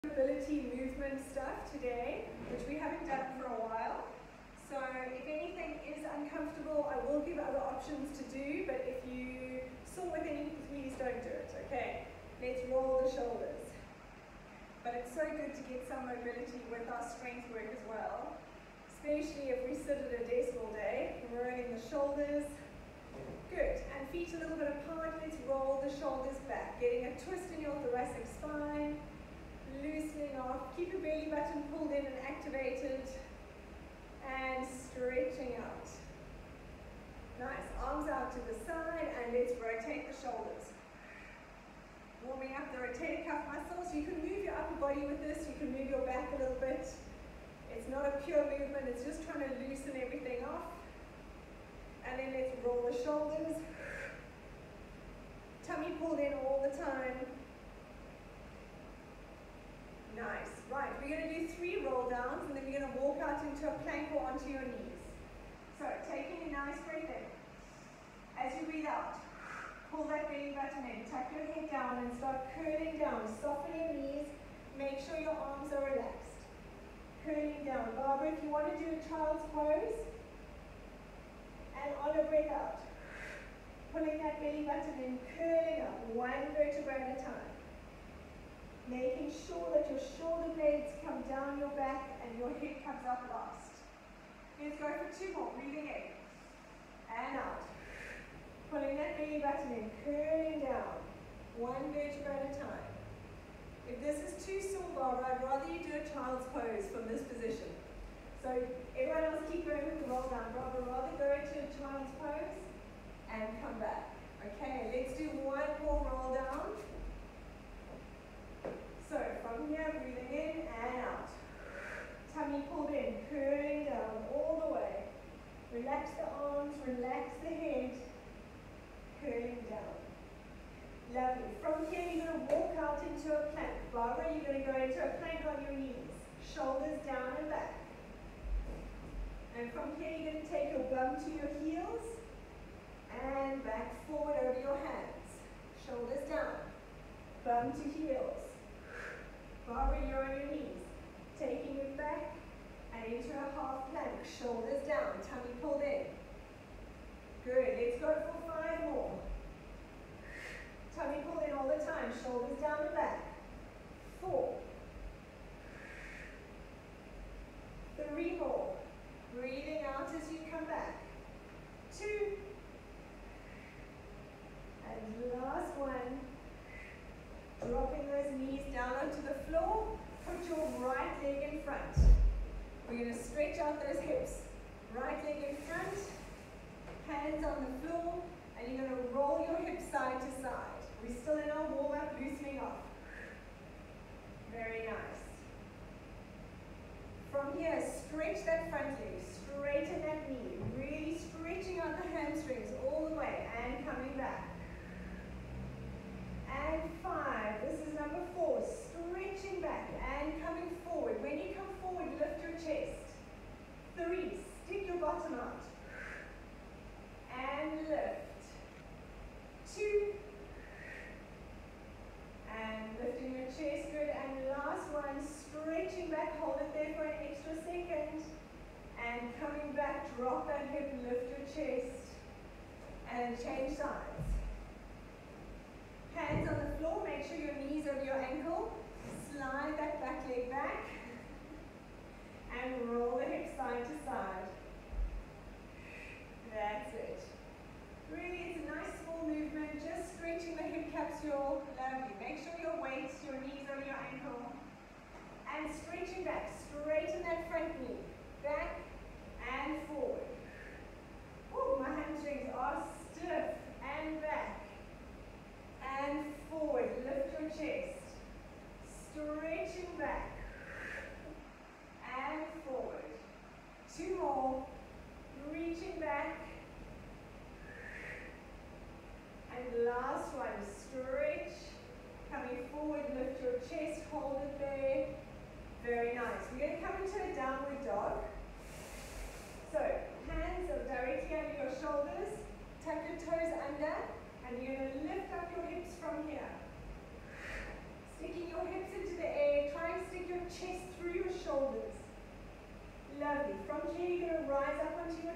Mobility movement stuff today, which we haven't done for a while. So if anything is uncomfortable, I will give other options to do, but if you sore with anything, please don't do it, okay? Let's roll the shoulders. But it's so good to get some mobility with our strength work as well, especially if we sit at a desk all day, rolling the shoulders. Good, and feet a little bit apart, let's roll the shoulders back, getting a twist in your thoracic spine, loosening off, keep your belly button pulled in and activated, and stretching out. Nice, arms out to the side, and let's rotate the shoulders. Warming up the rotator cuff muscles. You can move your upper body with this, you can move your back a little bit. It's not a pure movement, it's just trying to loosen everything off. And then let's roll the shoulders. Tummy pulled in all the time. Nice. Right, we're going to do 3 roll downs and then we're going to walk out into a plank or onto your knees. So, taking a nice breath in. As you breathe out, pull that belly button in, tuck your head down and start curling down. Soften your knees, make sure your arms are relaxed. Curling down. Barbara, if you want to do a child's pose, and on a breath out, pulling that belly button in, curling up, 1 vertebra at a time. Making sure that your shoulder blades come down your back and your head comes up last. Let's go for 2 more, breathing in and out. Pulling that belly button in, curling down, 1 vertebra at a time. If this is too sore, Barbara, I'd rather you do a child's pose from this position. So everyone else keep going with the roll down. Barbara, rather go into a child's pose and come back. Okay, let's do 1 more roll down. So from here, breathing in and out. Tummy pulled in, curling down all the way. Relax the arms, relax the head, curling down. Lovely. From here, you're going to walk out into a plank. Barbara, you're going to go into a plank on your knees. Shoulders down and back. And from here, you're going to take your bum to your heels and back forward over your hands. Shoulders down, bum to heels. Barbara, you're on your knees. Taking it back and into a half plank. Shoulders down, tummy pulled in. Good, let's go for 5 more. Tummy pulled in all the time. Shoulders down and back. 4. 3 more. Breathing out as you come back. 2. And last one. Dropping those knees down onto the floor. Put your right leg in front. We're going to stretch out those hips. Right leg in front. Hands on the floor. And you're going to roll your hips side to side. We're still in our warm-up, loosening off. Very nice. From here, stretch that front leg, straighten that knee, really stretching out the hamstrings all the way and coming back. And 5, this is number 4, stretching back and coming forward. When you come forward, lift your chest. 3, stick your bottom out. And lift. 2, and lifting your chest, good. And last one, stretching back, hold it there for an extra second. And coming back, drop that hip, lift your chest. And change sides. Hands on the floor, make sure your knees over your ankle. Slide that back leg back. And roll the hips side to side. That's it. Really, it's a nice small movement, just stretching the hip capsule. Lovely. Make sure your weight, your knees over your ankle. And stretching back. Straighten that front knee. Back and forward. Ooh, my hamstrings are stiff. And back. And forward. Lift your chest. Stretching back. And forward. 2 more. Reaching back. And last one, stretch, coming forward, lift your chest, hold it there. Very nice. We're going to come into a downward dog. So, hands are directly under your shoulders, tuck your toes under, and you're going to lift up your hips from here. Sticking your hips into the air, trying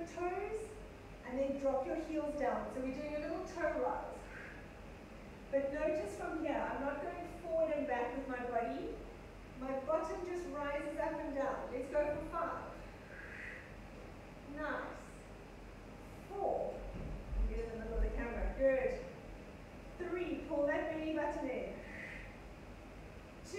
toes, and then drop your heels down. So we're doing a little toe rise. But notice from here, I'm not going forward and back with my body. My bottom just rises up and down. Let's go for 5. Nice. 4. Get in the middle of the camera. Good. 3. Pull that belly button in. 2.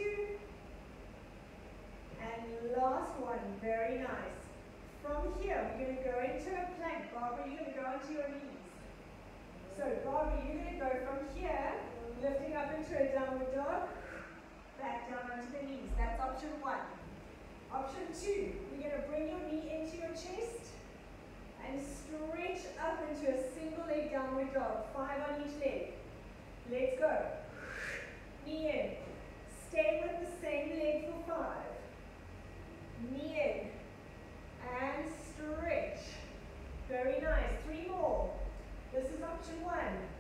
And last one. Very nice. From here, we're going to go into a plank. Barbara, you're going to go onto your knees. So, Barbara, you're going to go from here, lifting up into a downward dog, back down onto the knees. That's option 1. Option 2, you're going to bring your knee into your chest and stretch up into a single leg downward dog. 5 on each leg. Let's go. Knee in. Stay with the same leg for 5. Knee in. And stretch. Very nice. 3 more. This is option 1.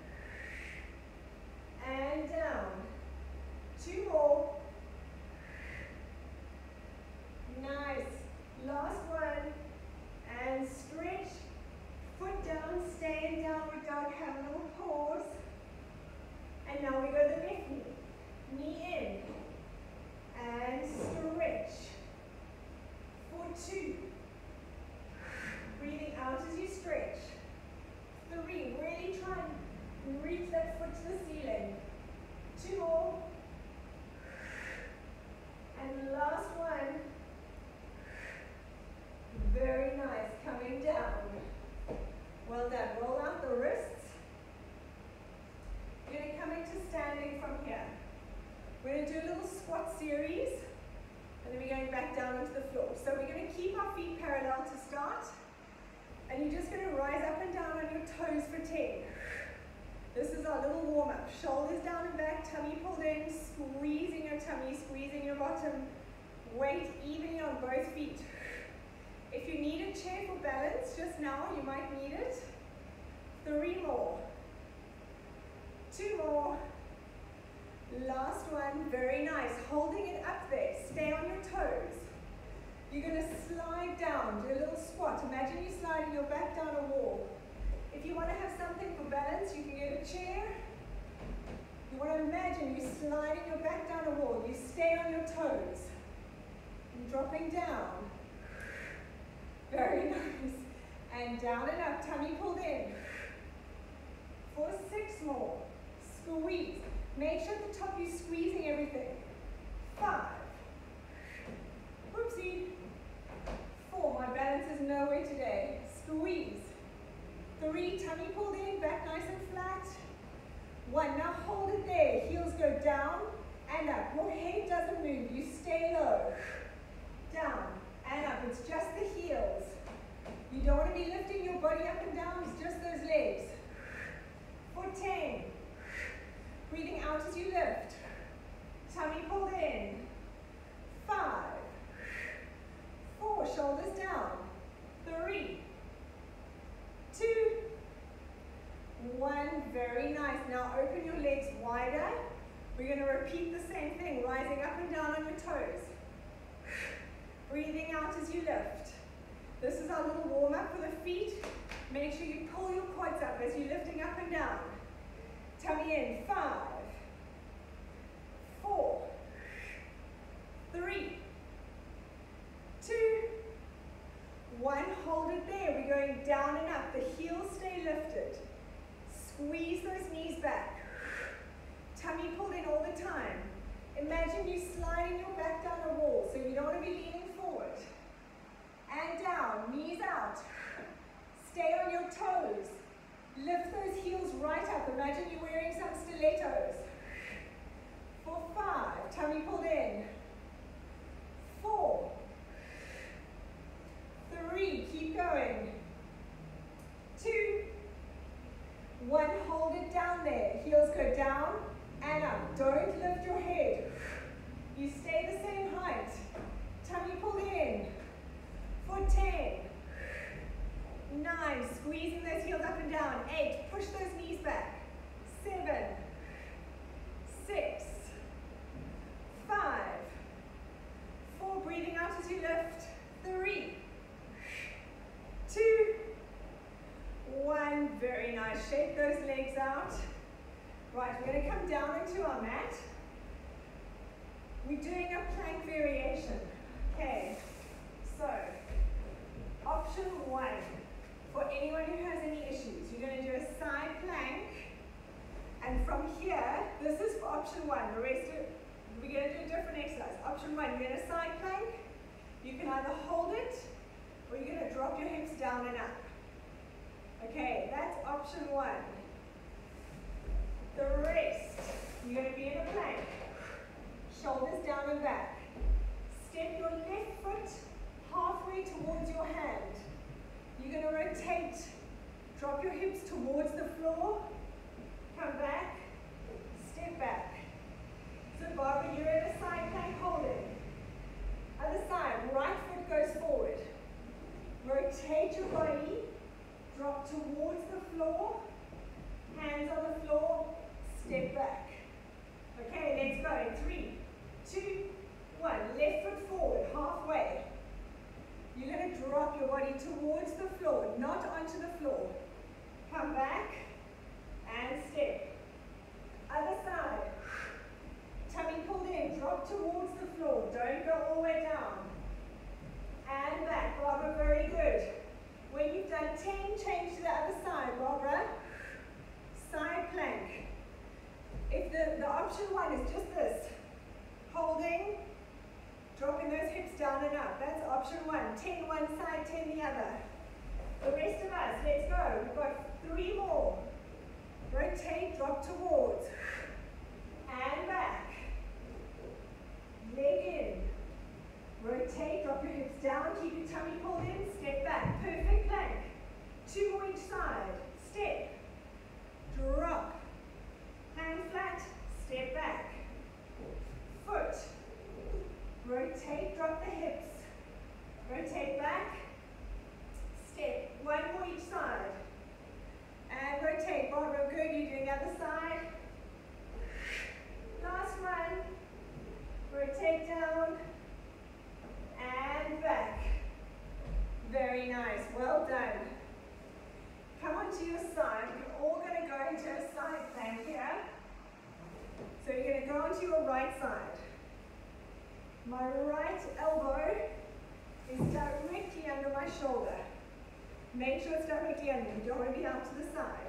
And down. 2 more. Nice. Last one. And stretch. Foot down. Stay in downward dog. Have a little pause. And now we go the left knee. Knee in. And stretch. For 2. Breathing out as you stretch. 3. Really try and reach that foot to the ceiling. 2 more. And last one. Very nice. Coming down. Well done. Roll out the wrists. You're going to come into standing from here. We're going to do a little squat series. And then we're going back down onto the floor. So we're going to keep our feet parallel to start. And you're just going to rise up and down on your toes for 10. This is our little warm-up. Shoulders down and back, tummy pulled in, squeezing your tummy, squeezing your bottom. Weight evenly on both feet. If you need a chair for balance just now, you might need it. 3 more. 2 more. Last one. Very nice. Holding it up there. Stay on your toes. You're going to slide down, do a little squat. Imagine you sliding your back down a wall. If you want to have something for balance, you can get a chair. You want to imagine you sliding your back down a wall. You stay on your toes. And dropping down. Very nice. And down and up, tummy pulled in. For 6 more. Squeeze. Make sure at the top you're squeezing everything. 5. Whoopsie. 4, my balance is nowhere today. Squeeze. 3, tummy pulled in, back nice and flat. 1, now hold it there. Heels go down and up. Your head doesn't move, you stay low. Down and up, it's just the heels. You don't want to be lifting your body up and down, it's just those legs. For 10. Breathing out as you lift. Tummy pulled in. 5. 4, shoulders down. 3, 2, 1. Very nice. Now open your legs wider. We're going to repeat the same thing, rising up and down on your toes. Breathing out as you lift. This is our little warm-up for the feet. Make sure you pull your quads up as you're lifting up and down. Tummy in. 5, 4, 3, 2, 1. Hold it there. We're going down and up. The heels stay lifted. Squeeze those knees back. Tummy pulled in all the time. Imagine you sliding your back down a wall, so you don't want to be leaning forward. And down, knees out. Stay on your toes. Lift those heels right up. Imagine you're wearing some stilettos. For 5, tummy pulled in. 4, 3, keep going. 2, 1, hold it down there. Heels go down and up. Don't lift your head. You stay the same height. Tummy pulled in. For 10, 9, squeezing those heels up and down. 8, push those knees back. 7, 6, 5, plank variation. Okay, so option one, for anyone who has any issues, you're going to do a side plank, and from here, this is for option one. The rest of we're going to do a different exercise. Option one, you're going to side plank. You can either hold it, or you're going to drop your hips down and up. Okay, that's option one. The rest, you're going to be in a plank. Shoulders down and back. Step your left foot halfway towards your hand. You're going to rotate. Drop your hips towards the floor. Come back. Step back. So Barbara, you're in a side plank holding. Other side, right foot goes forward. Rotate your body. Drop towards the floor. Hands on the floor. Step back. Okay, let's go. 3, 2, 1. Left foot forward, halfway. You're going to drop your body towards the floor, not onto the floor. Come back and step. Other side. Tummy pulled in, drop towards the floor. Don't go all the way down. And back, Barbara, very good. When you've done 10, change to the other side, Barbara. Side plank. If the option one is just this, holding, dropping those hips down and up, that's option one. 10 one side, 10 the other. The rest of us, let's go. We've got 3 more. Rotate, drop towards, and back. Leg in. Rotate, drop your hips down, keep your tummy pulled in, step back. Perfect plank. 2 more each side. Step. Drop. Hand flat, step back. Foot. Rotate, drop the hips. Rotate back. Step. 1 more each side. And rotate. Barbara, good. You're doing the other side. Last one. Rotate down. And back. Very nice. Well done. Come onto your side. We're all going to go into a side plank here. So you're going to go onto your right side. My right elbow is directly under my shoulder. Make sure it's directly under. You don't want to be out to the side.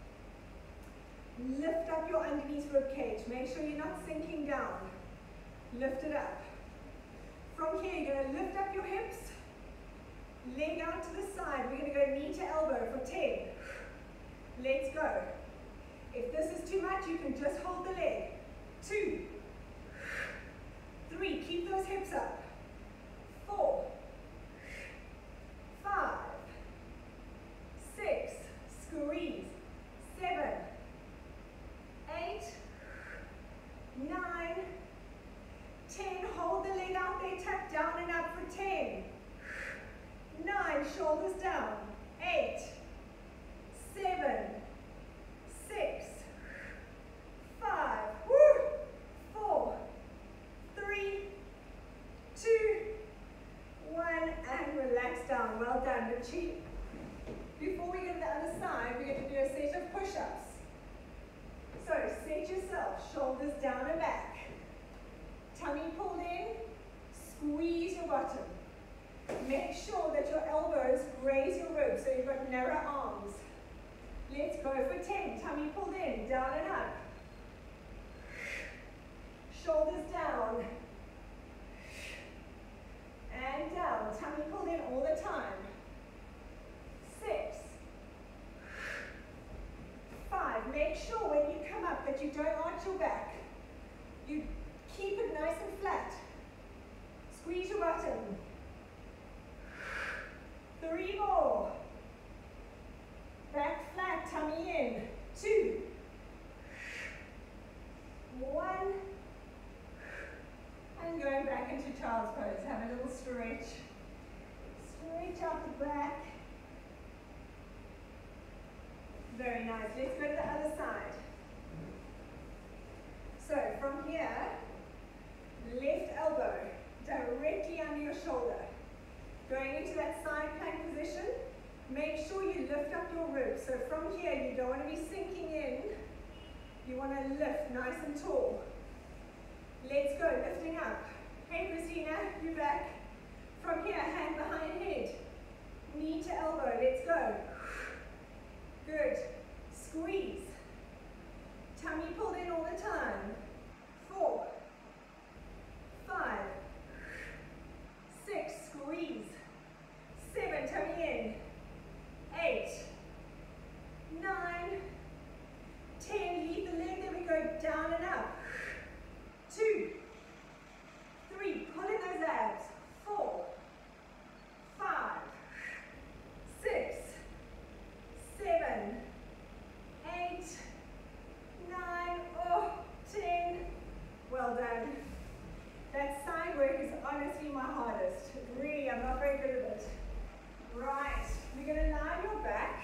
Lift up your underneath rib cage. Make sure you're not sinking down. Lift it up. From here, you're going to lift up your hips. Leg out to the side. We're going to go knee to elbow for 10. Let's go. If this is too much, you can just hold the leg. 2, 3, keep those hips up. 4, 5, 6, squeeze. 7, 8, 9, 10, hold the leg out there, tuck down and up for 10. 9, shoulders down. 8, 7, 6, 5, 4, 3, 2, 1, and relax down. Well done. But before we go to the other side, we're going to do a set of push-ups. So set yourself, shoulders down and back. Tummy pulled in, squeeze your bottom. Make sure that your elbows graze your ribs so you've got narrow arms. Let's go for 10. Tummy pulled in, down and up. Shoulders down. And down. Tummy pulled in all the time. 6, 5. Make sure when you come up that you don't arch your back. You keep it nice and flat. Squeeze your bottom. 3 more. Back flat, tummy in. 2, 1. And going back into child's pose. Have a little stretch. Stretch out the back. Very nice. Let's go to the other side. So from here, left elbow directly under your shoulder. Going into that side plank position, make sure you lift up your ribs. So from here, you don't want to be sinking in. You want to lift nice and tall. Let's go, lifting up. here, hand behind head. Knee to elbow, let's go. Good. Squeeze. Tummy pulled in all the time. 4, 5, 6, squeeze. 7, tummy in. 8, 9, 10, leave the leg, then we go down and up. 2, 3, pull in those abs. 4, 5, 6, 7, 8, 9, 10. Well done. That side work is honestly my hardest. Really, I'm not very good at it. Right, we're going to lie on your back.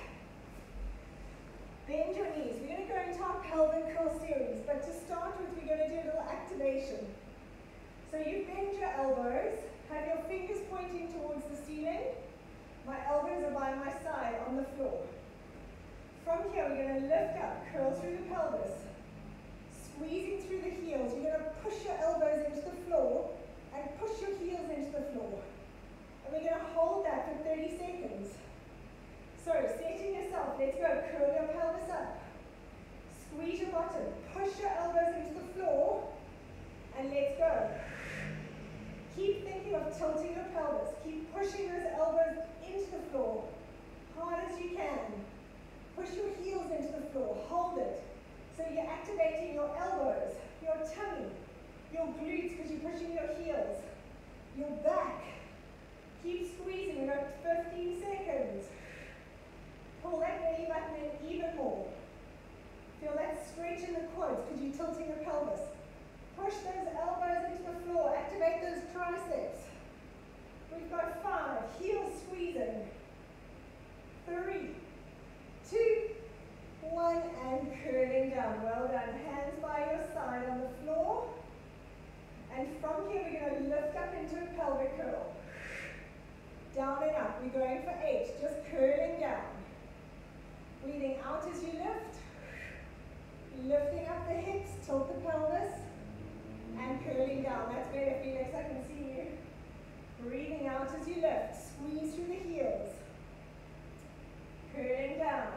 Bend your knees. We're going to go into our pelvic curl series, but to start with, we're going to do a little activation. So you bend your elbows, have your fingers pointing towards the ceiling. My elbows are by my side on the floor. From here, we're going to lift up, curl through the pelvis, squeezing through the heels. You're going to push your elbows into the floor and push your heels into the floor. And we're going to hold that for 30 seconds. So, setting yourself, let's go. Curl your pelvis up. Squeeze your bottom. Push your elbows into the floor. And let's go. Keep thinking of tilting your pelvis. Keep pushing those elbows into the floor. Hard as you can. Push your heels into the floor. Hold it. So you're activating your elbows, your tummy, your glutes because you're pushing your heels, your back. Keep squeezing. We've got 15 seconds. Pull that belly button in even more. Feel that stretch in the quads because you're tilting your pelvis. Push those elbows into the floor. Activate those triceps. We've got 5. Heels squeezing. 3, 2, 1, and curling down. Well done. Hands by your side on the floor. And from here, we're going to lift up into a pelvic curl. Down and up. We're going for 8. Just curling down. Breathing out as you lift. Lifting up the hips, tilt the pelvis. And curling down. That's better, Felix. I can see you. Breathing out as you lift. Squeeze through the heels. Curling down.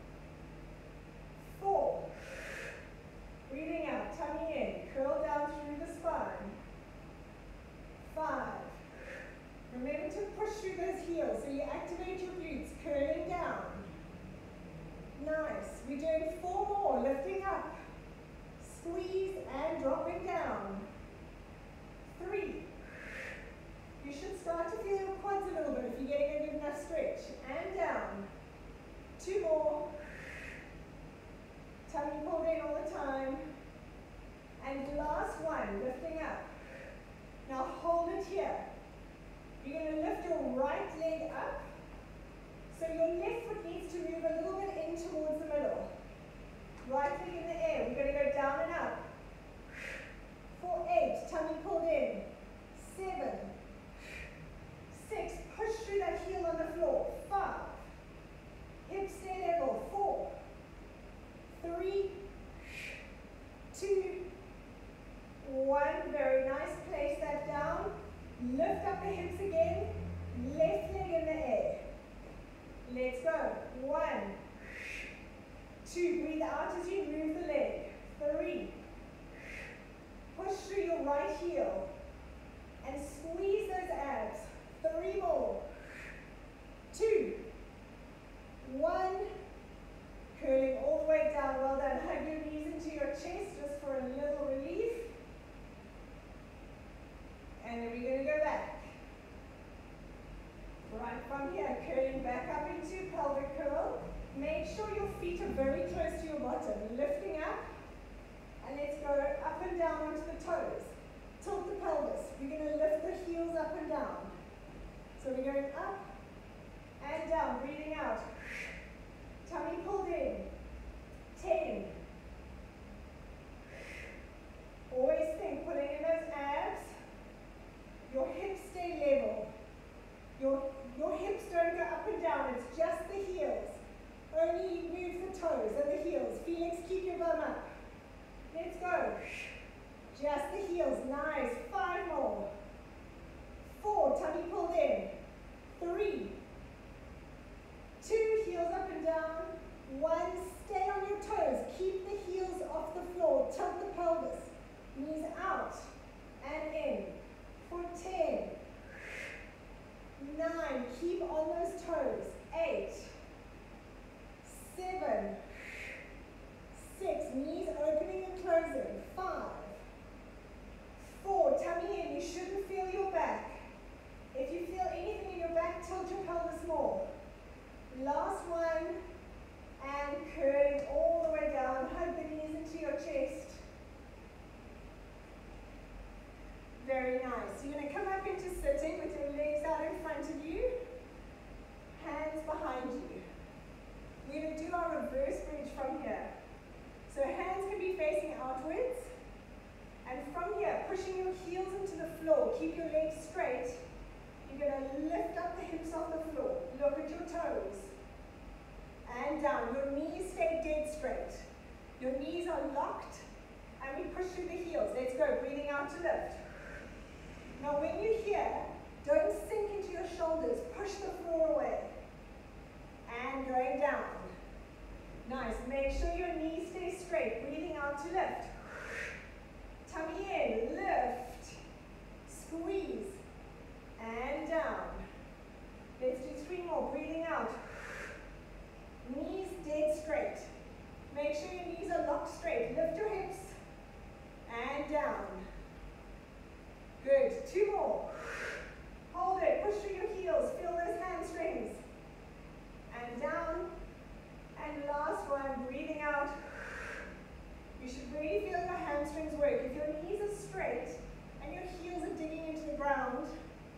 4. Breathing out. Tummy in. Curl down through the spine. 5. Remember to push through those heels so you activate your glutes. Curling down. Nice. We're doing 4 more. Lifting up. Squeeze and dropping down. 3. You should start to feel your quads a little bit if you're getting a good enough stretch. And down. 2 more. Tummy pulled in all the time. And last one, lifting up. Now hold it here. You're going to lift your right leg up. So your left foot needs to move a little bit in towards the middle. Right leg in the air. We're going to go down and up. For 8, tummy pulled in. 7, 6, push through that heel on the floor. 5, hips stay level. 4, 3, 2, 1. Very nice. Place that down. Lift up the hips again. Left leg in the air. Let's go. 1, 2. Breathe out as you move the leg. 3. Push through your right heel. And squeeze those abs. 3 more. 2, 1. Curling all the way down. Well done. Hug your knees into your chest just for a little relief. And then we're going to go back. Right from here, curling back up into pelvic curl. Make sure your feet are very close to your bottom. Lifting up. And let's go up and down onto the toes. Tilt the pelvis. We're going to lift the heels up and down. So we're going up and down. Breathing out. Tummy pulled in. 10. Always think, pulling in those abs. Your hips stay level. Your hips don't go up and down. It's just the heels. Only move the toes and the heels. Felix, keep your bum up. Let's go. Just the heels. Nice. 5 more. 4. Tummy pulled in. curling all the way down. Hug the knees into your chest. Very nice. You're going to come up into sitting with your legs out in front of you, hands behind you. We're going to do our reverse bridge from here. So hands can be facing outwards. And from here, pushing your heels into the floor. Keep your legs straight. You're going to lift up the hips off the floor. Look at your toes. And down. Your knees stay dead straight. Your knees are locked. And we push through the heels. Let's go. Breathing out to lift. Now when you're here, don't sink into your shoulders. Push the floor away. And going down. Nice. Make sure your knees stay straight. Breathing out to lift. Tummy in. Lift. Squeeze. And down. Let's do 3 more. Breathing out. Knees dead straight. Make sure your knees are locked straight. Lift your hips. And down. Good. 2 more. Hold it. Push through your heels. Feel those hamstrings. And down. And last one. Breathing out. You should really feel your hamstrings work. If your knees are straight and your heels are digging into the ground,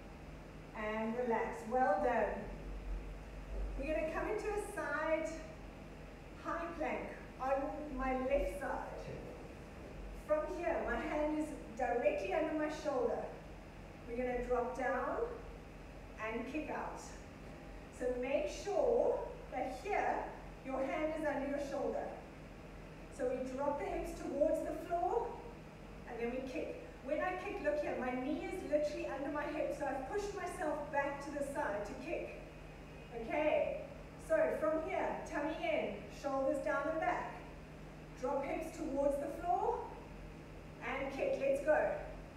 and relax. Well done. We're going to come into a side high plank on my left side. From here, my hand is directly under my shoulder. We're going to drop down and kick out. So make sure that here, your hand is under your shoulder. So we drop the hips towards the floor, and then we kick. When I kick, look here, my knee is literally under my hip, so I've pushed myself back to the side to kick. Okay, so from here, tummy in, shoulders down and back. Drop hips towards the floor, and kick. Let's go.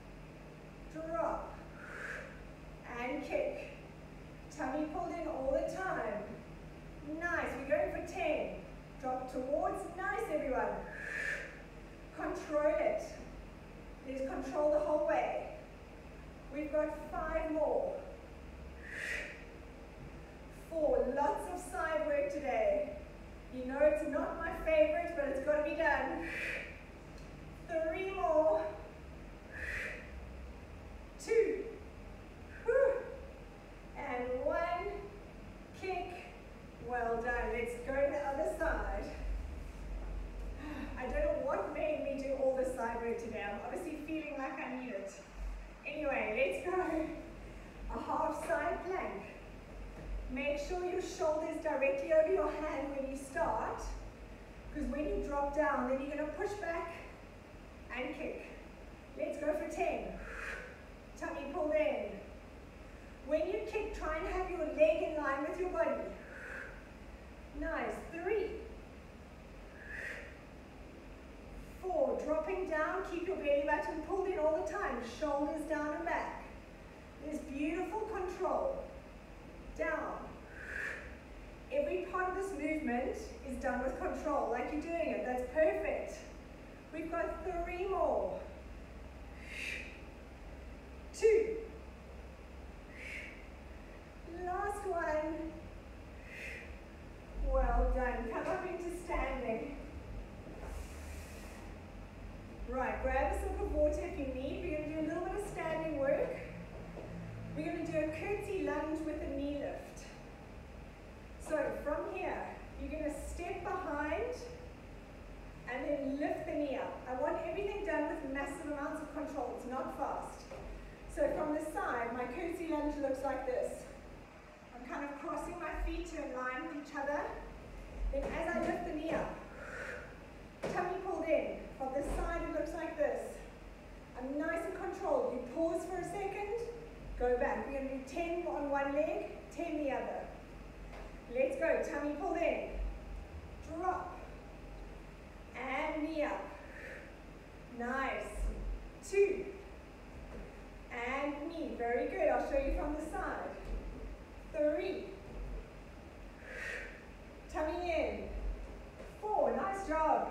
Drop, and kick. Tummy pulled in all the time. Nice, we're going for 10. Drop towards, nice everyone. Control it. There's control the whole way. We've got 5 more. 4, lots of side work today. You know it's not my favorite, but it's got to be done. 3 more. 2. Whew. And 1. Kick. Well done. Let's go to the other side. I don't know what made me do all this side work today. I'm obviously feeling like I need it. Anyway, let's go. A half side plank. Make sure your shoulder is directly over your hand when you start, because when you drop down, then you're going to push back and kick. Let's go for 10. Tummy pulled in. When you kick, try and have your leg in line with your body. Nice. 3. 4, dropping down, keep your belly button pulled in all the time, shoulders down and back. There's beautiful control. Down. Every part of this movement is done with control, like you're doing it. That's perfect. We've got 3 more. 2. Last one. Well done. Come up into standing. Right, grab a sip of water if you need. We're going to do a little bit of standing work. We're going to do a curtsy lunge with a knee lift. So from here, you're going to step behind and then lift the knee up. I want everything done with massive amounts of control. It's not fast. So from the side, my curtsy lunge looks like this. I'm kind of crossing my feet to align with each other. Then as I lift the knee up, tummy pulled in. From the side, it looks like this. I'm nice and controlled. You pause for a second, go back. We're going to do 10 on one leg, 10 the other. Let's go. Tummy pulled in. Drop. And knee up. Nice. 2. And knee. Very good. I'll show you from the side. 3. Tummy in. 4. Nice job.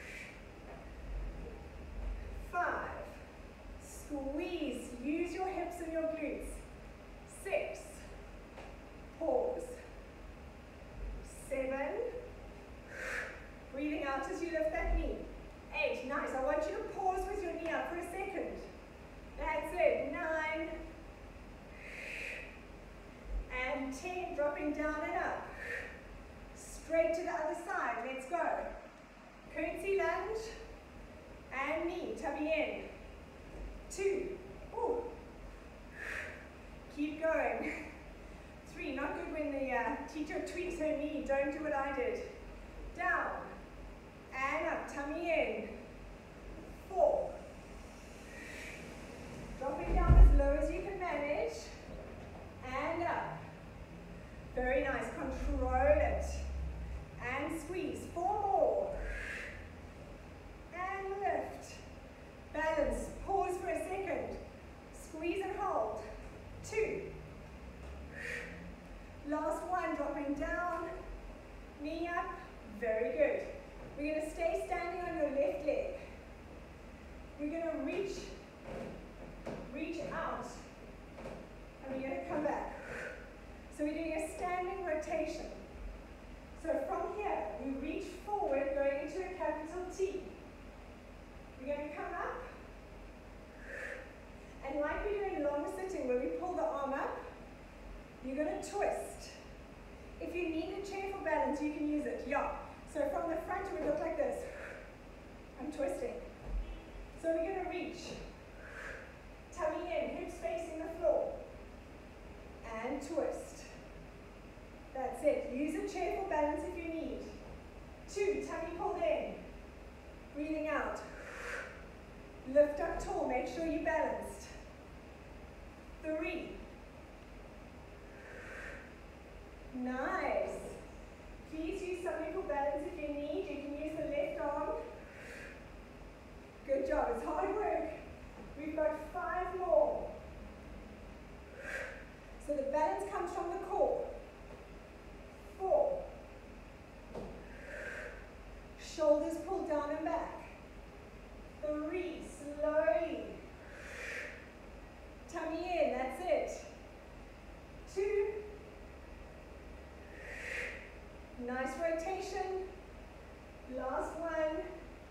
5. Squeeze. Use your hips and your glutes. 6. Pause. 7. dropping down and up. Straight to the other side, let's go. Curtsy lunge, and knee, tummy in. 2, ooh. Keep going. 3, not good when the teacher tweaks her knee, don't do what I did. Down, and up, tummy in. 4. Dropping down as low as you can manage, and up. Very nice, control it. And squeeze, 4 more. And lift. Balance, pause for a second. Squeeze and hold. 2. Last one, dropping down, knee up, very good. We're going to stay standing on your left leg. We're going to reach out, and we're going to come back. So we're doing a standing rotation. So from here, we reach forward, going into a capital T. We're going to come up, and like we do in long sitting, where we pull the arm up, you're going to twist. If you need a chair for balance, you can use it. Yeah. So from the front, it would look like this. I'm twisting. So we're going to reach. Tummy in, hips facing the floor. And twist. That's it. Use a chair for balance if you need. 2, tummy pulled in. Breathing out. Lift up tall, make sure you're balanced. 3. Nice. Please use something for balance if you need. You can use the left arm. Good job. It's hard work. We've got 5 more. So the balance comes from the core. 4. Shoulders pulled down and back. 3. Slowly. Tummy in. That's it. 2. Nice rotation. Last one.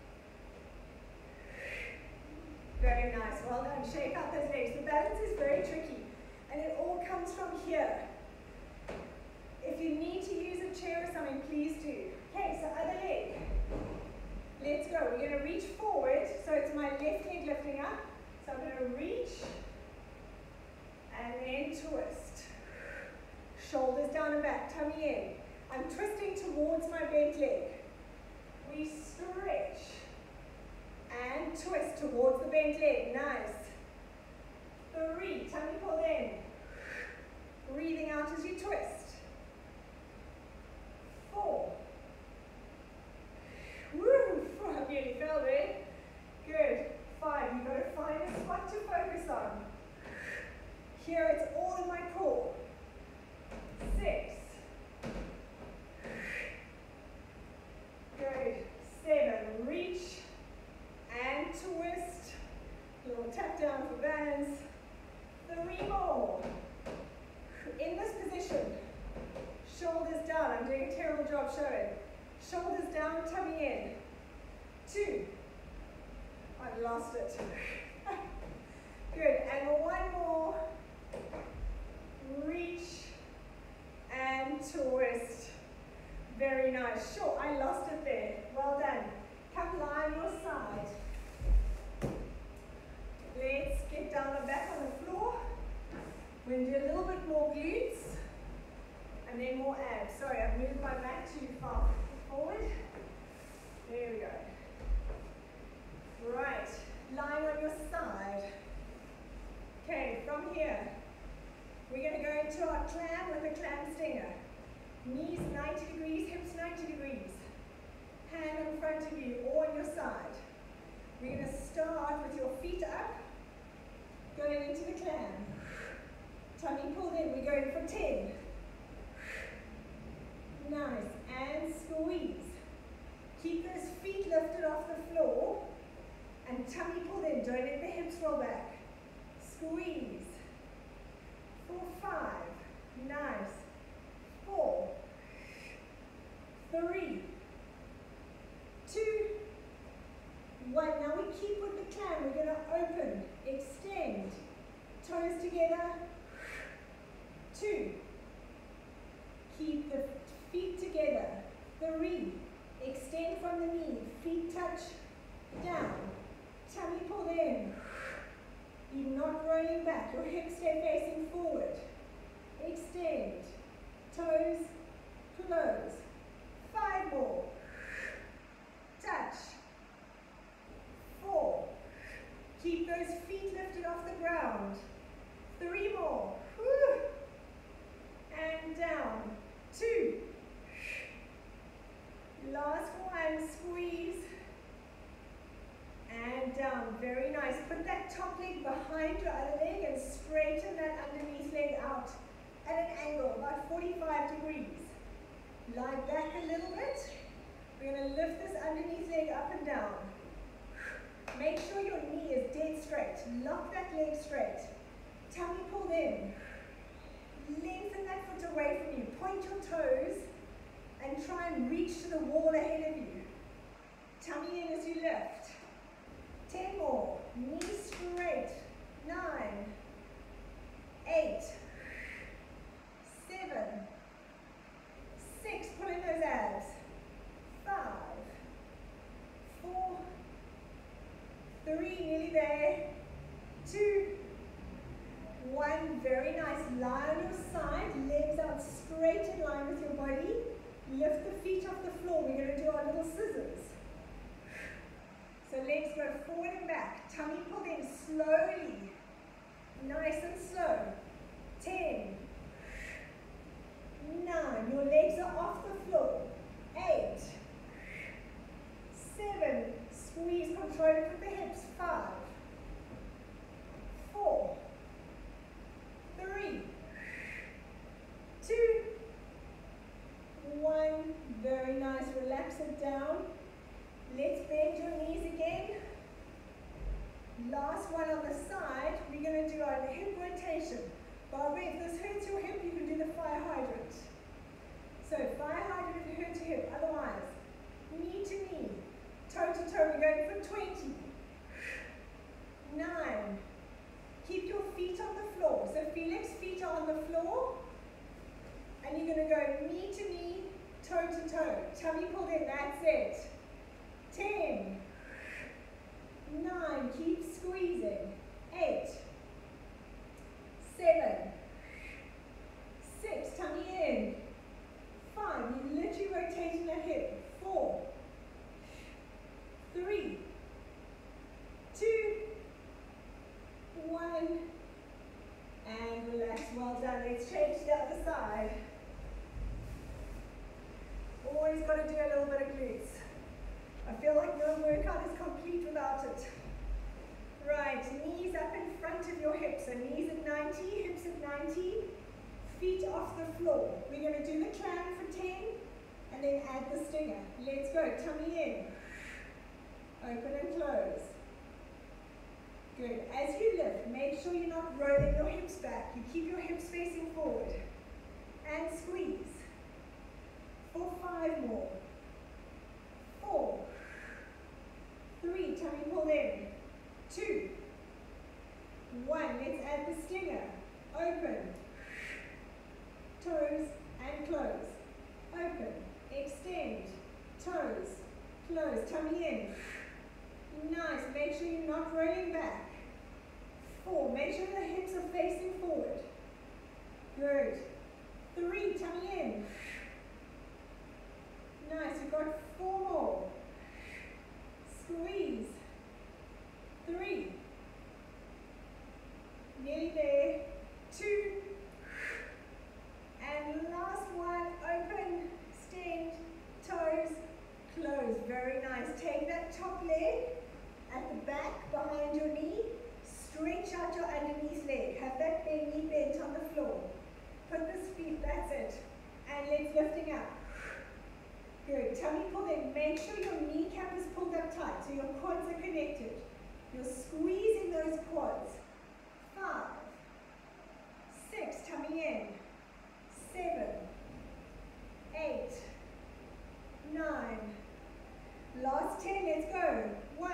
Very nice. Well done. Shake out those legs. The balance is very tricky, and it all comes from here. If you need to use a chair or something, please do. Okay, so other leg. Let's go. We're going to reach forward. So it's my left leg lifting up. So I'm going to reach and then twist. Shoulders down and back. Tummy in. I'm twisting towards my bent leg. We stretch and twist towards the bent leg. Nice. 3, tummy pulled in. Breathing out as you twist. 4. Woo! I nearly fell there. Good. 5, you've got to find a spot to focus on. Here it's all in my core. 6. Good. 7. Reach and twist. Little tap down for balance. 3 more. In this position, shoulders down. I'm doing a terrible job showing. Shoulders down, tummy in. 2. I've lost it. Good. And 1 more. Reach and twist. Very nice. Sure, I lost it there. Well done. Come lie on your side. Let's get down and back on the floor. We're going to do a little bit more glutes and then more abs. Sorry, I've moved my back too far forward. There we go. Right, lying on your side. Okay, from here, we're going to go into our clam with a clam stinger. Knees 90 degrees, hips 90 degrees. Hand in front of you or on your side. We're going to start with your feet up, going into the clam. Tummy pulled in, we're going for 10. Nice, and squeeze. Keep those feet lifted off the floor, and tummy pulled in, don't let the hips roll back. Squeeze. For 5, nice. 4, 3, 2, 1. Now we keep with the clam. We're going to open, extend, toes together. 2, from the knee. Feet touch down. Tummy pulled in. You're not rolling back. Your hips stay facing forward. Extend. Toes close. 5 more. Touch. 4. Keep those feet lifted off the ground. 3 more. Whew. And down. 2. Last one. Squeeze. And down. Very nice. Put that top leg behind your other leg and straighten that underneath leg out at an angle, about 45 degrees. Lie back a little bit. We're going to lift this underneath leg up and down. Make sure your knee is dead straight. Lock that leg straight. Tummy pulled in. Lengthen that foot away from you. Point your toes and try and reach to the wall ahead of you. Tummy in as you lift. 10 more. Knees straight. 9. 8. 7. 6. Pull in those abs. 5. 4. 3. Nearly there. 2. 1. Very nice. Lie on your side. Legs out straight in line with your body. Lift the feet off the floor. We're going to do our little scissors. So legs go forward and back. Tummy pulled in slowly. Nice and slow. 10. 9. Your legs are off the floor. 8. 7. Squeeze, control it with the hips. 5. 4. 3. 2. 1. Very nice. Relax it down. Let's bend your knees again. Last one on the side. We're going to do our hip rotation. Barbara, if this hurts your hip, you can do the fire hydrant. So fire hydrant if it hurts your hip. Otherwise, knee to knee, toe to toe. We're going for 20. 9. Keep your feet on the floor. So Felix, feet are on the floor. And you're going to go knee to knee, toe to toe. Tummy pulled in. That's it. 10. 9. Keep squeezing. 8. 7. 6. Tummy in. 5. You're literally rotating that hip. 4. 3. 2. 1. And relax. Well done. Let's change to the other side. Always got to do a little bit of glutes. I feel like no workout is complete without it. Right, knees up in front of your hips. So knees at 90, hips at 90, feet off the floor. We're going to do the clam for 10 and then add the stinger. Let's go. Tummy in. Open and close. Good. As you lift, make sure you're not rolling your hips back. You keep your hips facing forward. And squeeze. For 5 more. 4. 3. Tummy pull in. 2. 1. Let's add the stinger. Open. Toes and close. Open. Extend. Toes. Close. Tummy in. Nice. Make sure you're not rolling back. 4. Make sure the hips are facing forward. Good. 3. Tummy in. Nice. You've got 4 more. Squeeze. 3. Nearly there. 2. And last one. Open. Extend. Toes. Close. Very nice. Take that top leg at the back behind your knee. Stretch out your underneath leg. Have that knee bent on the floor. Put this feet. That's it. And let's lifting up. Good. Tummy pulled in. Make sure your kneecap is pulled up tight so your quads are connected. You're squeezing those quads. 5. 6. Tummy in. 7. 8. 9. Last 10. Let's go. 1.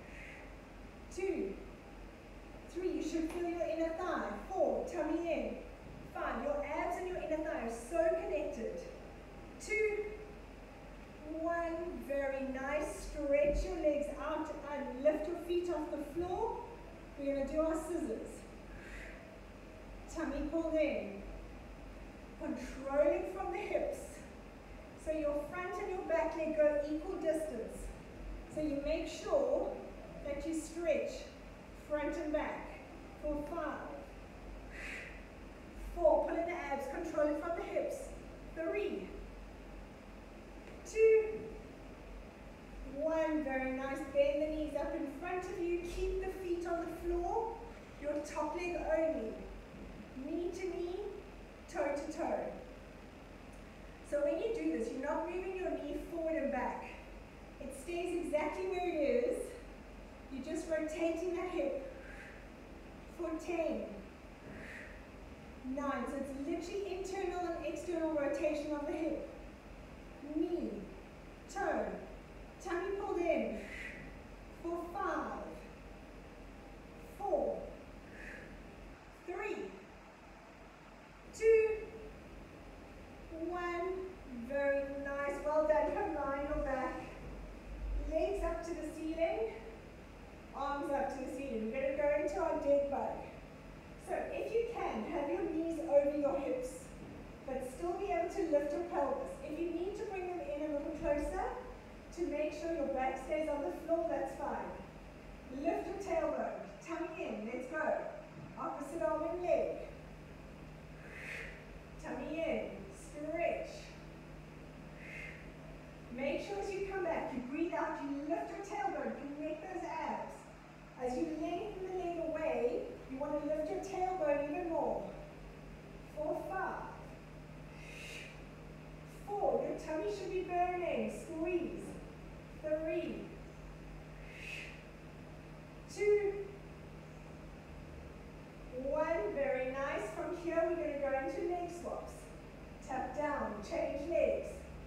2. 3. You should feel your inner thigh. 4. Tummy in. 5. Your abs and your inner thigh are so connected. 2. 1. one, very nice. Stretch your legs out and lift your feet off the floor. We're going to do our scissors. Tummy pulled in. Controlling from the hips. So your front and your back leg go equal distance. So you make sure that you stretch front and back for 5, 4, pull in the abs, control it from the hips, 3, 2, 1, very nice, bend the knees up in front of you, keep the feet on the floor, your top leg only, knee to knee, toe to toe. So when you do this, you're not moving your knee forward and back, it stays exactly where it is, you're just rotating that hip for 10, 9, so it's literally internal and external rotation of the hip, knee, toe, tummy pulled in, for 5, 4, 3, 2, 1, very nice, well done, come line your back, legs up to the ceiling, arms up to the ceiling. We're going to go into our dead bug. So if you can, have your knees over your hips, but still be able to lift your pelvis. If you need to bring them in a little closer to make sure your back stays on the floor, that's fine. Lift your tailbone, tummy in, let's go. Opposite arm and leg. Tummy in, stretch. Make sure as you come back, you breathe out, you lift your tailbone, connect those abs. As you lengthen the leg away, you want to lift your tailbone even more. 4, 5, 4, your tummy should be burning, squeeze. 3, 2, 1, very nice. From here we're going to go into leg swaps. Tap down, change legs.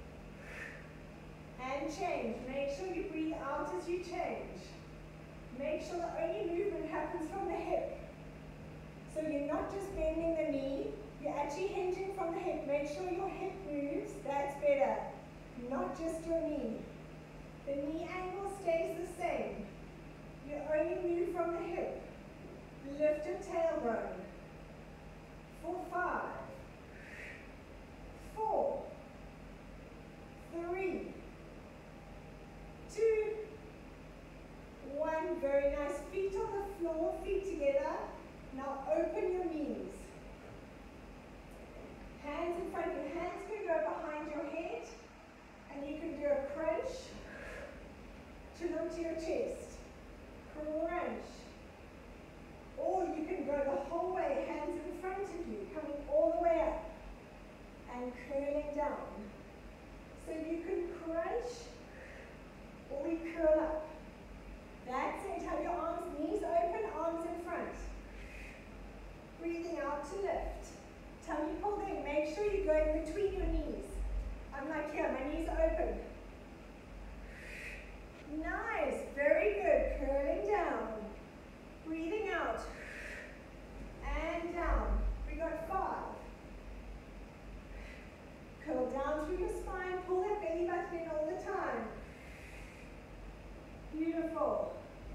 And change. Make sure you breathe out as you change. Make sure the only movement happens from the hip. So you're not just bending the knee, you're actually hinging from the hip. Make sure your hip moves, that's better. Not just your knee. The knee angle stays the same. You only move from the hip. Lift your tailbone. For 5, 4, 3, 2, 1, very nice. Feet on the floor, feet together. Now open your knees. Hands in front of you. Hands can go behind your head. And you can do a crunch. Chin onto your chest. Crunch. Or you can go the whole way, hands in front of you, coming all the way up. And curling down. So you can crunch. Or we curl up. That's it. Have your arms, knees open, arms in front. Breathing out to lift. Tummy pulled in. Make sure you go in between your knees. I'm like here, my knees are open. Nice. Very good. Curling down. Breathing out. And down. We got 5. Curl down through your spine. Pull that belly button in all the time. Beautiful.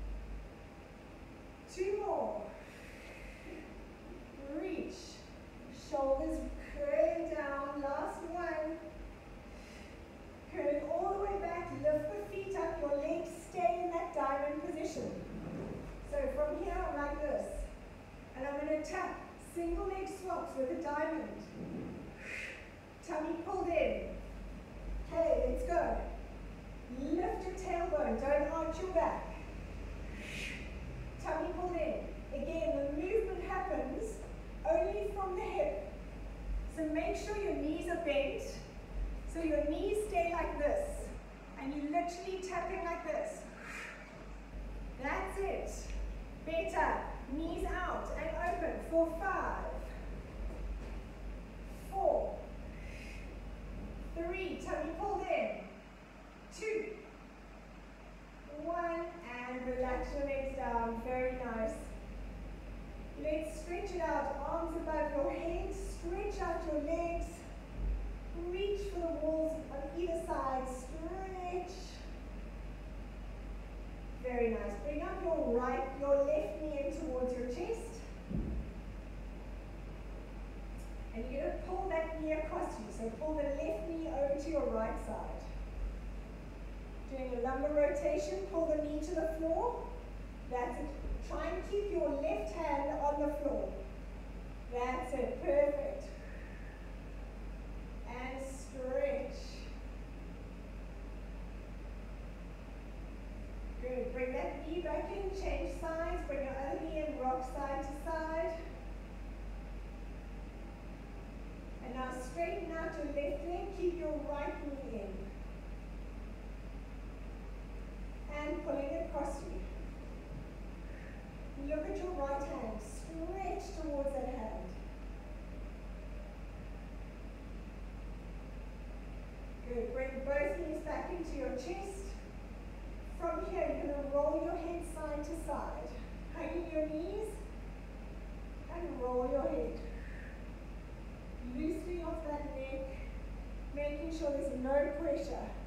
2 more. Reach. Shoulders curling down. Last one. Curling all the way back. Lift the feet up. Your legs stay in that diamond position. So from here, I'm like this. And I'm going to tap single leg swaps with a diamond. Tummy pulled in. Okay, let's go. Lift your tailbone, don't arch your back. Tummy pulled in. Again, the movement happens only from the hip. So make sure your knees are bent. So your knees stay like this. And you're literally tapping like this. That's it. Better. Knees out and open for 5, 4, 3. Tummy pulled in. 2, 1, and relax your legs down. Very nice. Let's stretch it out. Arms above your head. Stretch out your legs. reach for the walls on either side, stretch. Very nice. Bring up your left knee in towards your chest. And you're going to pull that knee across you. So pull the left knee over to your right side. Doing a lumbar rotation, pull the knee to the floor. That's it. Try and keep your left hand on the floor. That's it. Perfect. And stretch. Good. Bring that knee back in, change sides. Bring your other knee in, rock side to side. And now straighten out your left leg, keep your right knee in. And pulling it across you. Look at your right hand, stretch towards that hand. Good, bring both knees back into your chest. From here, you're going to roll your head side to side. Hugging your knees, and roll your head. Loosening off that neck, making sure there's no pressure.